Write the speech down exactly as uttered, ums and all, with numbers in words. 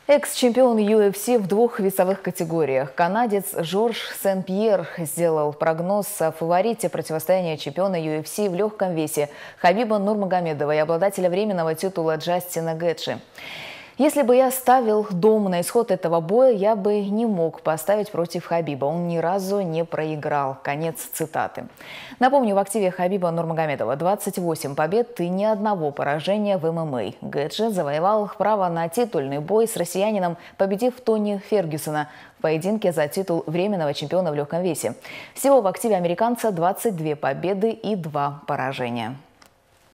Экс-чемпион ю эф си в двух весовых категориях. Канадец Жорж Сен-Пьер сделал прогноз о фаворите противостояния чемпиона ю эф си в легком весе Хабиба Нурмагомедова и обладателя временного титула Джастина Гетжи. Если бы я ставил дом на исход этого боя, я бы не мог поставить против Хабиба. Он ни разу не проиграл. Конец цитаты. Напомню, в активе Хабиба Нурмагомедова двадцать восемь побед и ни одного поражения в эм эм а. Гетжи завоевал право на титульный бой с россиянином, победив Тони Фергюсона в поединке за титул временного чемпиона в легком весе. Всего в активе американца двадцать две победы и два поражения.